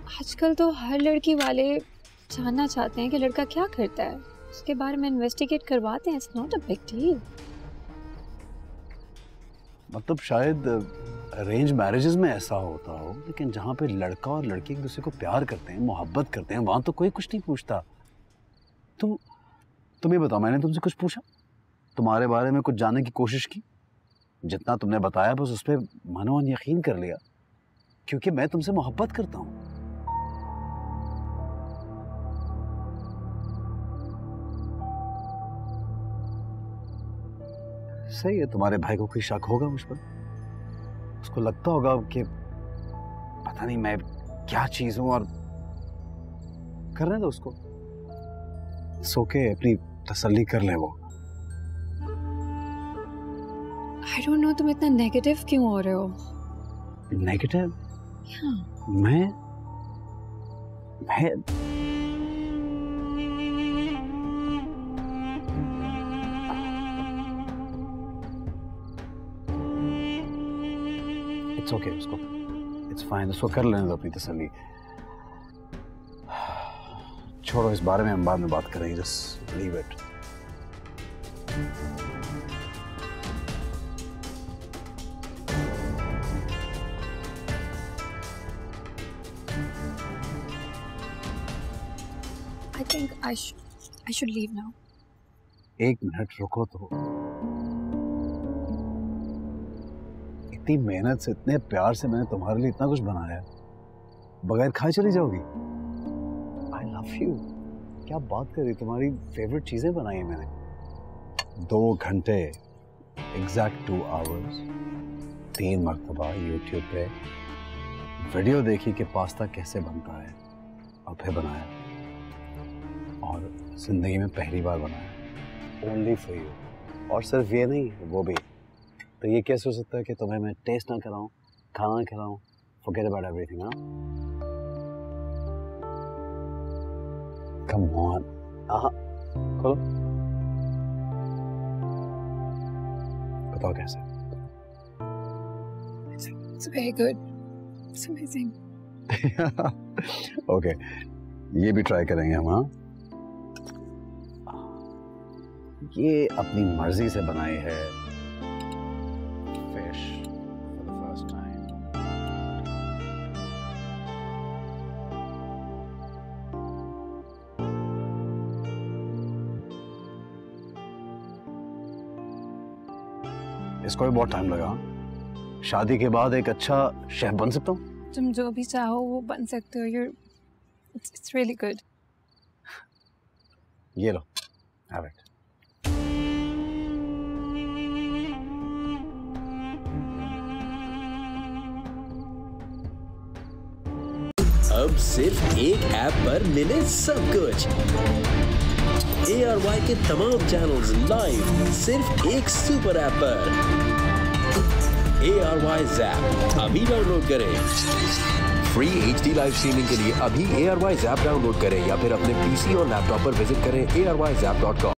आजकल तो हर लड़की वाले जानना चाहते हैं कि लड़का क्या करता है, उसके बारे में इन्वेस्टिगेट करवाते हैं। It's not a big deal. मतलब शायद अरेंज मैरिजेस में ऐसा होता हो, लेकिन जहाँ पे लड़का और लड़की एक दूसरे को प्यार करते हैं, मोहब्बत करते हैं, वहाँ तो कोई कुछ नहीं पूछता। तुम ये बताओ, मैंने तुमसे कुछ पूछा? तुम्हारे बारे में कुछ जानने की कोशिश की? जितना तुमने बताया बस उस पर मनोन यकीन कर लिया, क्योंकि मैं तुमसे मोहब्बत करता हूँ। सही है, तुम्हारे भाई को कोई शक होगा मुझ पर। उसको लगता होगा कि पता नहीं मैं क्या चीज हूं, और करने दो उसको। सो के अपनी तसल्ली कर ले वो। I don't know, तुम इतना नेगेटिव क्यों हो रहे हो? नेगेटिव? हाँ। मैं इट्स ओके, उसको इट्स फाइन, उसको कर लेने दो अपनी तसल्ली। छोड़ो, इस बारे में हम बाद में बात करेंगे। Just leave it. I think I should leave now. एक मिनट रुको तो। इतनी मेहनत से, इतने प्यार से मैंने तुम्हारे लिए इतना कुछ बनाया, बगैर खाए चली जाओगी? I love you. क्या बात कर रही, तुम्हारी फेवरेट चीजें बनाई है मैंने। 2 घंटे, एग्जैक्ट 2 आवर्स, 3 मरतबा यूट्यूब पे वीडियो देखी कि पास्ता कैसे बनता है, और फिर बनाया, और जिंदगी में पहली बार बनाया, ओनली फॉर यू। और सिर्फ ये नहीं, वो भी। तो ये कैसे हो सकता है कि तुम्हें मैं टेस्ट ना कराऊं, खाना ना खिलाऊं? Forget about everything. हाँ, कम ऑन। खोलो, बताओ कैसे। It's very good. It's amazing. Okay, ये भी ट्राई करेंगे हम। हाँ, ये अपनी मर्जी से बनाई है fish for the first time. इसको भी बहुत टाइम लगा। शादी के बाद एक अच्छा शेफ बन सकता हूँ? तुम जो भी चाहो वो बन सकते हो। It's really good. ये लो, have it. अब सिर्फ एक ऐप पर मिले सब कुछ। ARY के तमाम चैनल्स लाइव सिर्फ एक सुपर ऐप पर। ARY Zap अभी डाउनलोड करें। फ्री HD लाइव स्ट्रीमिंग के लिए अभी ARY Zap डाउनलोड करें, या फिर अपने PC और लैपटॉप पर विजिट करें arYzap.com।